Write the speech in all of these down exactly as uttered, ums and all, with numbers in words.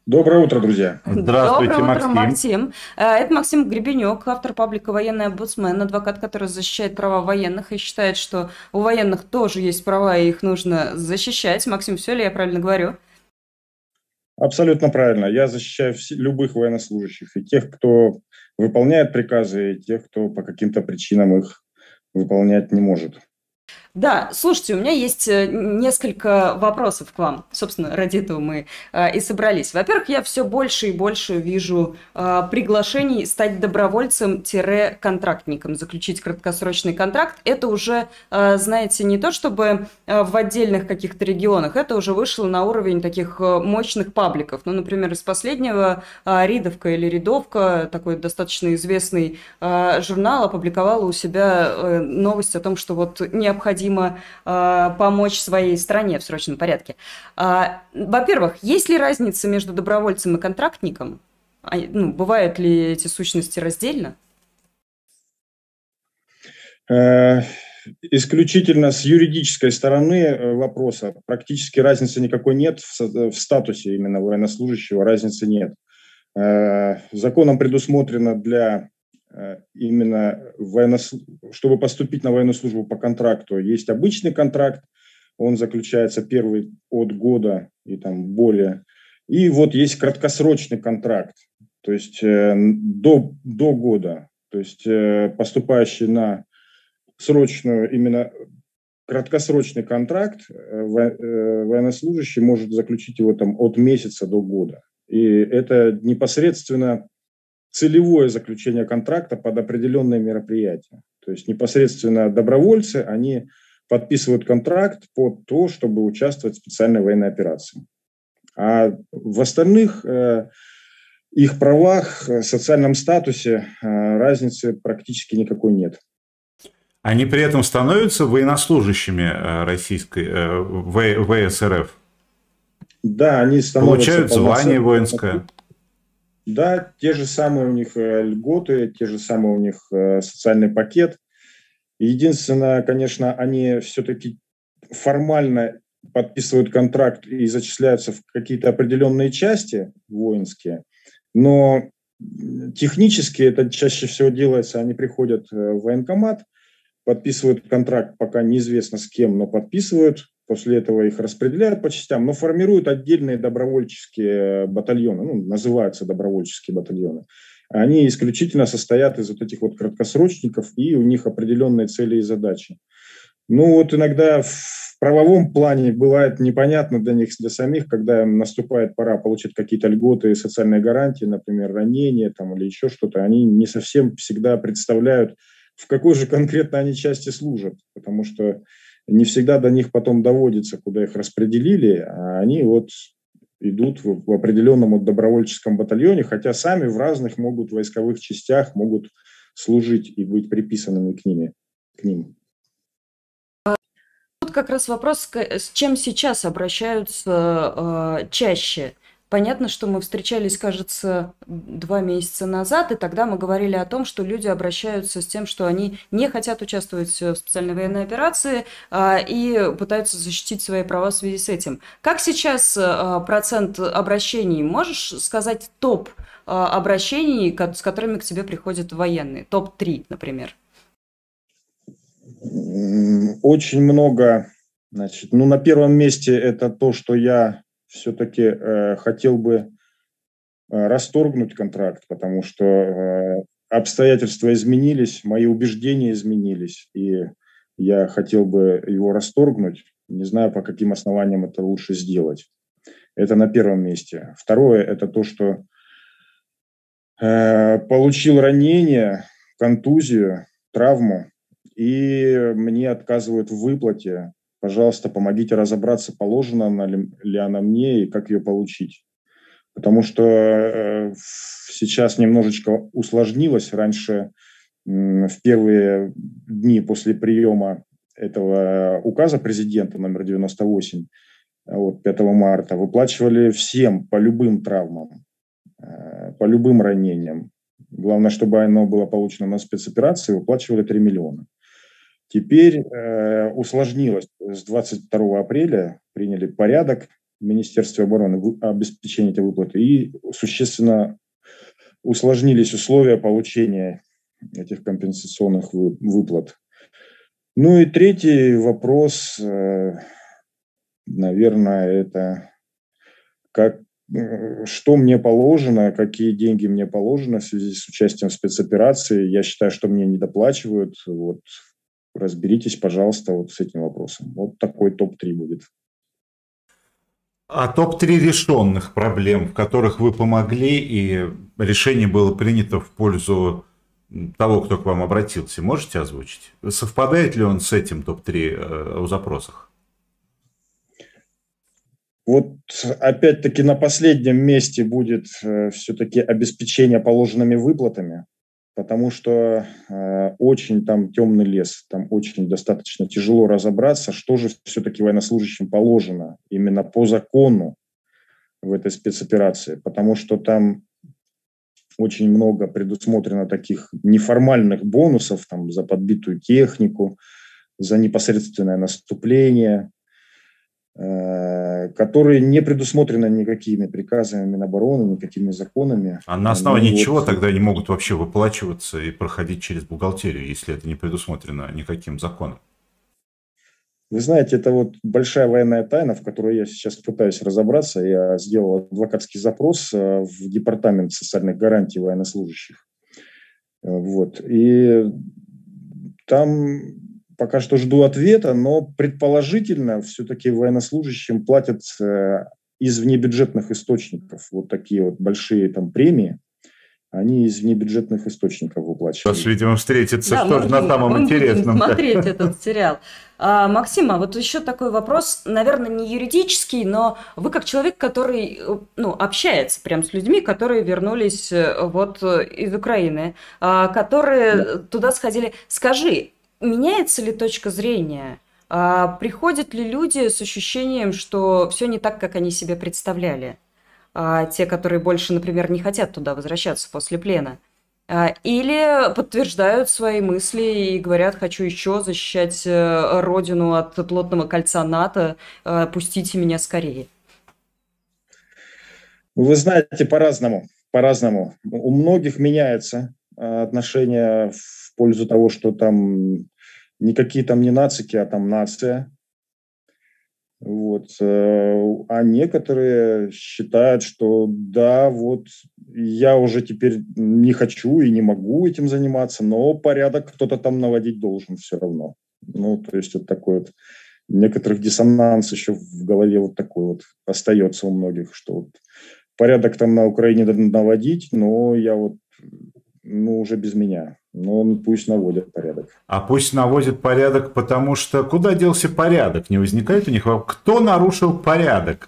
Доброе утро, друзья. Здравствуйте, Доброе утро, Максим. Максим. Э, Это Максим Гребенюк, автор паблика «Военный омбудсмен», адвокат, который защищает права военных и считает, что у военных тоже есть права, и их нужно защищать. Максим, все ли я правильно говорю? Абсолютно правильно. Я защищаю вс- любых военнослужащих, и тех, кто выполняет приказы, и тех, кто по каким-то причинам их выполнять не может. Да, слушайте, у меня есть э, несколько вопросов к вам. Собственно, ради этого мы э, и собрались. Во-первых, я все больше и больше вижу э, приглашений стать добровольцем-контрактником, заключить краткосрочный контракт. Это уже, э, знаете, не то чтобы э, в отдельных каких-то регионах, это уже вышло на уровень таких э, мощных пабликов. Ну, например, из последнего э, Ридовка или Рядовка, такой достаточно известный э, журнал, опубликовала у себя э, новость о том, что вот необходимо э, помочь своей стране в срочном порядке. А, во-первых, есть ли разница между добровольцем и контрактником? А, ну, бывают ли эти сущности раздельно? Э, Исключительно с юридической стороны э, вопроса практически разницы никакой нет в, со- в статусе именно военнослужащего, разницы нет. Э, Законом предусмотрено для э, именно военнос... чтобы поступить на военную службу по контракту, есть обычный контракт, он заключается первый от года и там более. И вот есть краткосрочный контракт, то есть э, до, до года. То есть э, поступающий на срочную, именно краткосрочный контракт э, во- э, военнослужащий может заключить его там от месяца до года. И это непосредственно целевое заключение контракта под определенные мероприятия. То есть непосредственно добровольцы, они подписывают контракт под то, чтобы участвовать в специальной военной операции. А в остальных э, их правах, э, социальном статусе э, разницы практически никакой нет. Они при этом становятся военнослужащими э, российской э, В- ВСРФ, Да, они становятся получают звание полноценными. воинское. Да, те же самые у них э, льготы, те же самые у них э, социальный пакет. Единственное, конечно, они все-таки формально подписывают контракт и зачисляются в какие-то определенные части воинские, но технически это чаще всего делается, они приходят э, в военкомат, подписывают контракт, пока неизвестно с кем, но подписывают, после этого их распределяют по частям, но формируют отдельные добровольческие батальоны, ну, называются добровольческие батальоны. Они исключительно состоят из вот этих вот краткосрочников, и у них определенные цели и задачи. Ну вот иногда в правовом плане бывает непонятно для них, для самих, когда наступает пора получить какие-то льготы и социальные гарантии, например, ранения там, или еще что-то, они не совсем всегда представляют, в какой же конкретно они части служат, потому что не всегда до них потом доводится, куда их распределили, а они вот идут в, в определенном вот добровольческом батальоне, хотя сами в разных могут войсковых частях могут служить и быть приписанными к, ними, к ним. Тут как раз вопрос, к- с чем сейчас обращаются э, чаще. Понятно, что мы встречались, кажется, два месяца назад, и тогда мы говорили о том, что люди обращаются с тем, что они не хотят участвовать в специальной военной операции а, и пытаются защитить свои права в связи с этим. Как сейчас а, процент обращений? Можешь сказать топ а, обращений, ко- с которыми к тебе приходят военные? топ три, например. Очень много, значит, ну, на первом месте это то, что я все-таки э, хотел бы э, расторгнуть контракт, потому что э, обстоятельства изменились, мои убеждения изменились, и я хотел бы его расторгнуть. Не знаю, по каким основаниям это лучше сделать. Это на первом месте. Второе – это то, что э, получил ранение, контузию, травму, и мне отказывают в выплате. Пожалуйста, помогите разобраться, положена она ли, ли она мне и как ее получить. Потому что э, сейчас немножечко усложнилось. Раньше, м, в первые дни после приема этого указа президента номер девяносто восемь от пятого марта, выплачивали всем по любым травмам, э, по любым ранениям. Главное, чтобы оно было получено на спецоперации, выплачивали три миллиона. Теперь э, усложнилось. С двадцать второго апреля приняли порядок, в Министерстве обороны обеспечения этой выплаты, и существенно усложнились условия получения этих компенсационных выплат. Ну и третий вопрос, наверное, это как, что мне положено, какие деньги мне положено в связи с участием в спецоперации. Я считаю, что мне недоплачивают. Вот, разберитесь, пожалуйста, вот с этим вопросом. Вот такой топ три будет. А топ три решенных проблем, в которых вы помогли, и решение было принято в пользу того, кто к вам обратился, можете озвучить? Совпадает ли он с этим топ три о запросах? Вот опять-таки на последнем месте будет э, все-таки обеспечение положенными выплатами, потому что э, очень там темный лес, там очень достаточно тяжело разобраться, что же все-таки военнослужащим положено именно по закону в этой спецоперации, потому что там очень много предусмотрено таких неформальных бонусов там, за подбитую технику, за непосредственное наступление, которые не предусмотрены никакими приказами Минобороны, никакими законами. А на основании ну, чего вот... тогда они могут вообще выплачиваться и проходить через бухгалтерию, если это не предусмотрено никаким законом? Вы знаете, это вот большая военная тайна, в которой я сейчас пытаюсь разобраться. Я сделал адвокатский запрос в Департамент социальных гарантий военнослужащих. Вот. И там пока что жду ответа, но предположительно все-таки военнослужащим платят из внебюджетных источников вот такие вот большие там премии. Они из внебюджетных источников выплачивают. Сейчас, видимо, встретится да, тоже на самом мы интересном. Будем смотреть этот сериал. А, Максим, а вот еще такой вопрос, наверное, не юридический, но вы как человек, который ну, общается прям с людьми, которые вернулись вот из Украины, которые да. туда сходили. Скажи, меняется ли точка зрения? Приходят ли люди с ощущением, что все не так, как они себе представляли? А те, которые больше, например, не хотят туда возвращаться после плена. Или подтверждают свои мысли и говорят, хочу еще защищать родину от плотного кольца НАТО, пустите меня скорее. Вы знаете, по-разному. По-разному. У многих меняется отношение в пользу того, что там никакие там не нацики, а там нация. Вот. А некоторые считают, что да, вот я уже теперь не хочу и не могу этим заниматься, но порядок кто-то там наводить должен все равно. Ну, то есть вот такой вот некоторых диссонанс еще в голове вот такой вот остается у многих, что вот порядок там на Украине надо наводить, но я вот, ну, уже без меня. Но пусть наводят порядок. А пусть наводят порядок, потому что куда делся порядок? Не возникает у них вопрос, кто нарушил порядок?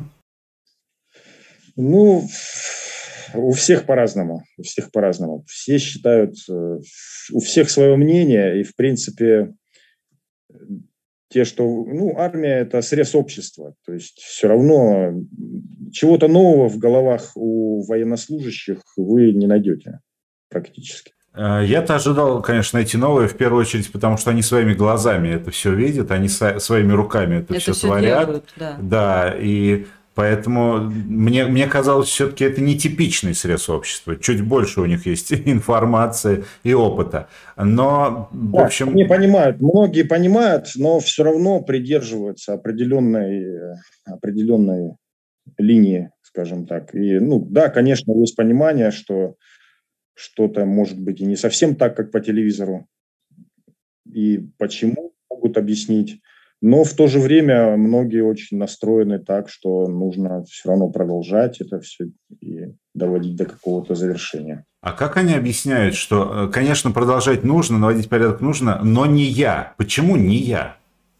Ну, у всех по-разному. У всех по-разному. Все считают, у всех свое мнение, и, в принципе, те, что... Ну, армия – это срез общества. То есть все равно чего-то нового в головах у военнослужащих вы не найдете практически. Я-то ожидал, конечно, найти новое, в первую очередь, потому что они своими глазами это все видят, они своими руками это, это все, все творят. Делают, да. да, и поэтому мне, мне казалось, все-таки это нетипичный срез общества. Чуть больше у них есть информации и опыта. Но, в да, общем... Они понимают, многие понимают, но все равно придерживаются определенной, определенной линии, скажем так. И, ну, да, конечно, есть понимание, что что-то может быть и не совсем так, как по телевизору. И почему, могут объяснить. Но в то же время многие очень настроены так, что нужно все равно продолжать это все и доводить до какого-то завершения. А как они объясняют, что, конечно, продолжать нужно, наводить порядок нужно, но не я? Почему не я?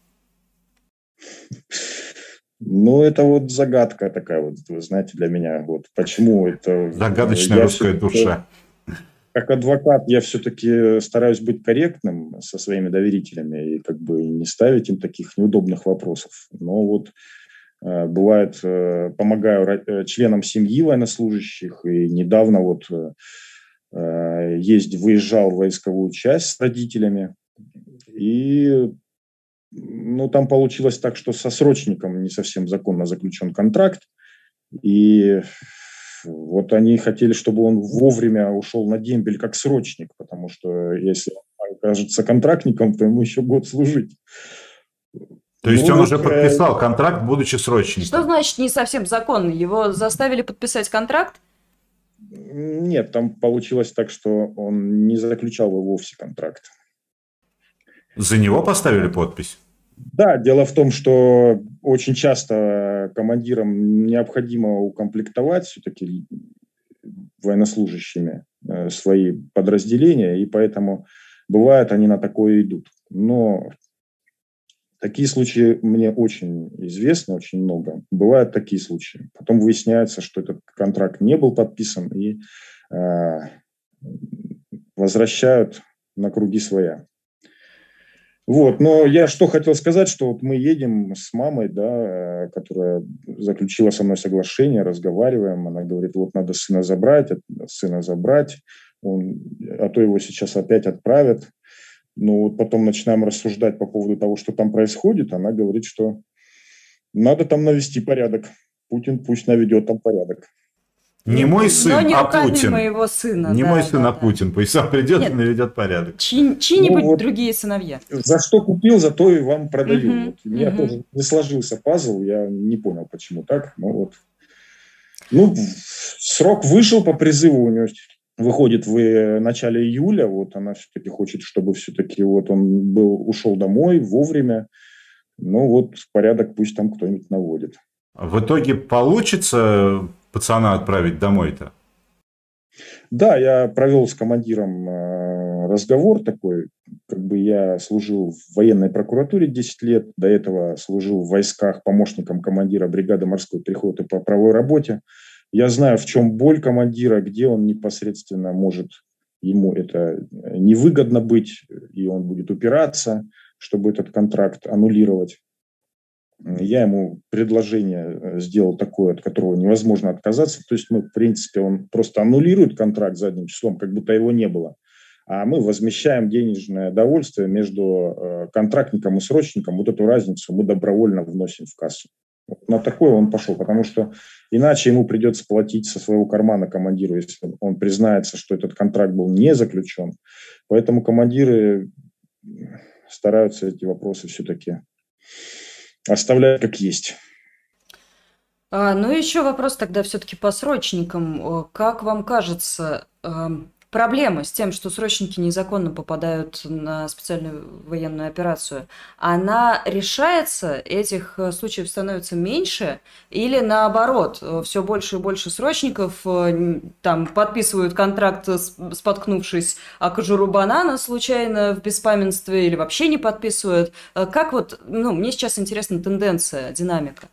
Ну, это вот загадка такая вот, вы знаете, для меня. Вот почему это... Загадочная русская душа. Как адвокат я все-таки стараюсь быть корректным со своими доверителями и как бы не ставить им таких неудобных вопросов. Но вот э, бывает, э, помогаю членам семьи военнослужащих. И недавно вот э, ездил, выезжал в войсковую часть с родителями. И ну, там получилось так, что со срочником не совсем законно заключен контракт, и вот они хотели, чтобы он вовремя ушел на дембель как срочник, потому что если он окажется контрактником, то ему еще год служить. То есть ну, он вот, уже подписал контракт, будучи срочником. Что значит не совсем законно? Его заставили подписать контракт? Нет, там получилось так, что он не заключал вовсе контракт. За него поставили подпись? Да, дело в том, что очень часто командирам необходимо укомплектовать все-таки военнослужащими свои подразделения, и поэтому бывает, они на такое идут. Но такие случаи мне очень известны, очень много. Бывают такие случаи. Потом выясняется, что этот контракт не был подписан, и э, возвращают на круги своя. Вот, но я что хотел сказать, что вот мы едем с мамой, да, которая заключила со мной соглашение, разговариваем, она говорит, вот надо сына забрать, сына забрать, он, а то его сейчас опять отправят. Ну вот потом начинаем рассуждать по поводу того, что там происходит, она говорит, что надо там навести порядок, Путин пусть наведет там порядок. Не мой сын, не а Путин. Моего сына. Не да, мой сын, да, а да. Путин. Пусть сам придет Нет, и наведет порядок. Чьи, чьи-нибудь ну, вот другие сыновья. За что купил, за то и вам продаю. Uh-huh, вот. У меня uh-huh. тоже не сложился пазл, я не понял, почему так. Но вот. Ну, срок вышел по призыву у нее. Выходит в начале июля. Вот она все-таки хочет, чтобы все-таки вот он был, ушел домой вовремя. Ну вот порядок пусть там кто-нибудь наводит. В итоге получится пацана отправить домой-то? Да, я провел с командиром разговор такой. Как бы я служил в военной прокуратуре десять лет. До этого служил в войсках помощником командира бригады морской пехоты по правовой работе. Я знаю, в чем боль командира, где он непосредственно может, ему это невыгодно быть, и он будет упираться, чтобы этот контракт аннулировать. Я ему предложение сделал такое, от которого невозможно отказаться. То есть мы, в принципе, он просто аннулирует контракт задним числом, как будто его не было. А мы возмещаем денежное довольствие между контрактником и срочником. Вот эту разницу мы добровольно вносим в кассу. Вот на такое он пошел, потому что иначе ему придется платить со своего кармана командиру, если он признается, что этот контракт был не заключен. Поэтому командиры стараются эти вопросы все-таки оставлять как есть. А, ну, еще вопрос тогда все-таки по срочникам. Как вам кажется, проблема с тем, что срочники незаконно попадают на специальную военную операцию, она решается, этих случаев становится меньше, или наоборот, все больше и больше срочников там подписывают контракт, споткнувшись о кожуру банана случайно в беспамятстве, или вообще не подписывают? Как вот, ну, мне сейчас интересна тенденция, динамика.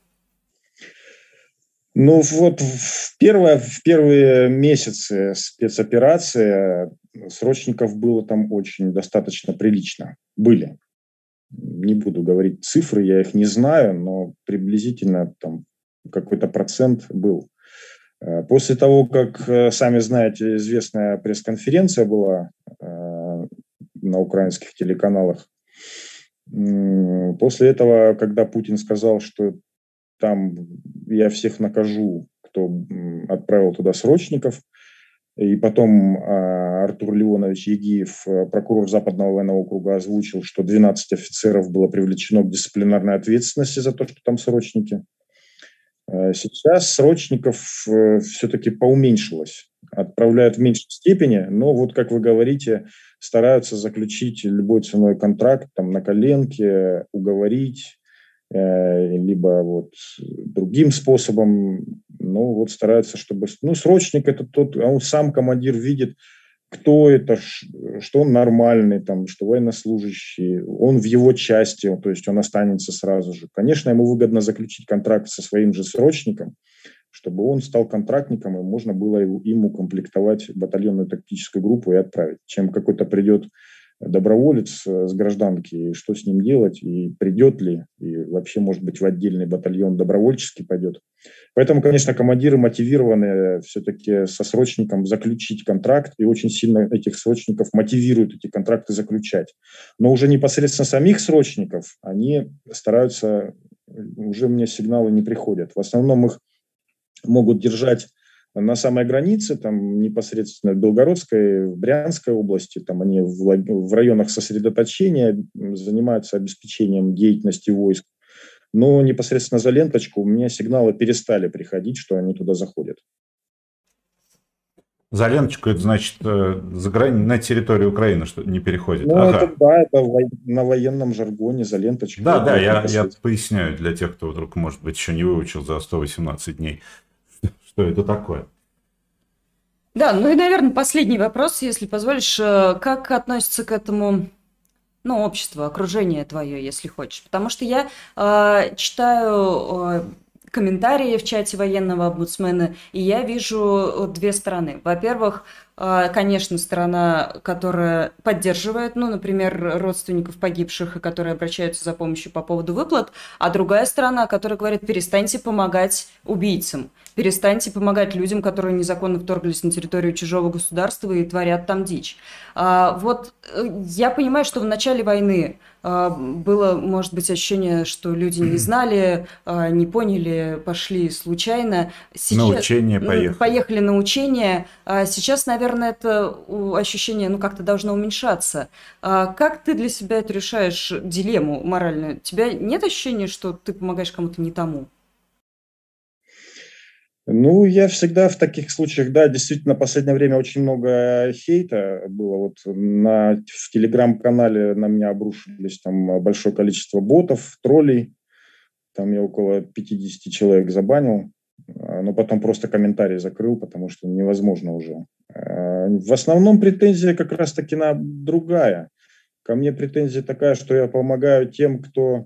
Ну вот в, первое, в первые месяцы спецоперации срочников было там очень достаточно прилично. Были. Не буду говорить цифры, я их не знаю, но приблизительно там какой-то процент был. После того, как, сами знаете, известная пресс-конференция была на украинских телеканалах, после этого, когда Путин сказал, что там я всех накажу, кто отправил туда срочников. И потом а, Артур Леонович Егиев, прокурор Западного военного округа, озвучил, что двенадцать офицеров было привлечено к дисциплинарной ответственности за то, что там срочники. А сейчас срочников а, все-таки поуменьшилось. Отправляют в меньшей степени, но вот, как вы говорите, стараются заключить любой ценой контракт там, на коленке, уговорить, либо вот другим способом, ну вот стараются, чтобы, ну срочник это тот, он сам командир видит, кто это, что он нормальный, там, что военнослужащий, он в его части, то есть он останется сразу же. Конечно, ему выгодно заключить контракт со своим же срочником, чтобы он стал контрактником, и можно было им укомплектовать батальонную тактическую группу и отправить. Чем какой-то придет доброволец с гражданки, и что с ним делать, и придет ли, и вообще, может быть, в отдельный батальон добровольческий пойдет. Поэтому, конечно, командиры мотивированы все-таки со срочником заключить контракт, и очень сильно этих срочников мотивируют эти контракты заключать. Но уже непосредственно самих срочников они стараются, уже мне сигналы не приходят. В основном их могут держать на самой границе, там непосредственно в Белгородской, в Брянской области, там они в, в районах сосредоточения занимаются обеспечением деятельности войск. Но непосредственно за ленточку у меня сигналы перестали приходить, что они туда заходят. За ленточку это значит за грани... на территорию Украины что не переходит? Ну, ага. это, да, это на военном жаргоне за ленточку. Да, да, я, я поясняю для тех, кто вдруг, может быть, еще не выучил за сто восемнадцать дней. Что это такое? Да, ну и, наверное, последний вопрос, если позволишь. Как относится к этому, ну, общество, окружение твое, если хочешь? Потому что я э, читаю э, комментарии в чате военного омбудсмена, и я вижу две стороны. Во-первых, э, конечно, сторона, которая поддерживает, ну, например, родственников погибших, и которые обращаются за помощью по поводу выплат, а другая сторона, которая говорит: перестаньте помогать убийцам. Перестаньте помогать людям, которые незаконно вторглись на территорию чужого государства и творят там дичь. А, вот я понимаю, что в начале войны а, было, может быть, ощущение, что люди не знали, а, не поняли, пошли случайно. Сейчас, на учение поехали. Поехали на учение. А сейчас, наверное, это ощущение, ну, как-то должно уменьшаться. А как ты для себя это решаешь, дилемму моральную? У тебя нет ощущения, что ты помогаешь кому-то не тому? Ну, я всегда в таких случаях, да, действительно, в последнее время очень много хейта было. Вот на, в телеграм-канале на меня обрушились там большое количество ботов, троллей. Там я около пятьдесят человек забанил, но потом просто комментарий закрыл, потому что невозможно уже. В основном претензия как раз-таки на другая. Ко мне претензия такая, что я помогаю тем, кто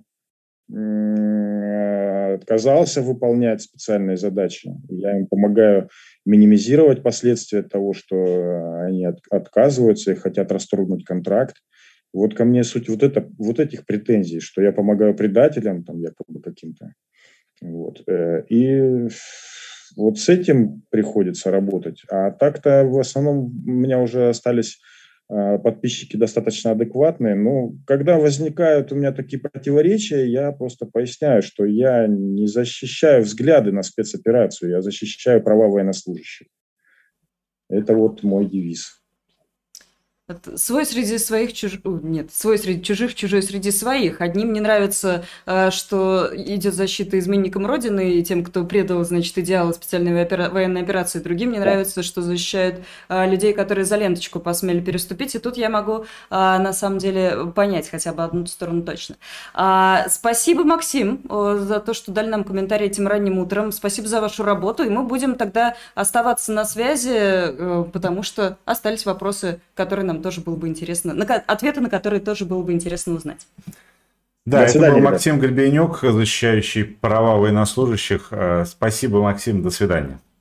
отказался выполнять специальные задачи. Я им помогаю минимизировать последствия того, что они от, отказываются и хотят расторгнуть контракт. Вот ко мне суть вот, это, вот этих претензий, что я помогаю предателям, там, якобы каким-то. Вот. И вот с этим приходится работать. А так-то в основном у меня уже остались подписчики достаточно адекватные, но когда возникают у меня такие противоречия, я просто поясняю, что я не защищаю взгляды на спецоперацию, я защищаю права военнослужащих. Это вот мой девиз. Свой среди своих, чуж... нет, свой среди чужих, чужой среди своих. Одним не нравится, что идет защита изменникам Родины и тем, кто предал, значит, идеалы специальной военной операции. Другим не нравится, что защищают людей, которые за ленточку посмели переступить. И тут я могу, на самом деле, понять хотя бы одну сторону точно. Спасибо, Максим, за то, что дали нам комментарий этим ранним утром. Спасибо за вашу работу. И мы будем тогда оставаться на связи, потому что остались вопросы, которые нам тоже было бы интересно, на, ответы на которые тоже было бы интересно узнать. Да, до это свидания, был Максим Гребенюк, защищающий права военнослужащих. Спасибо, Максим, до свидания.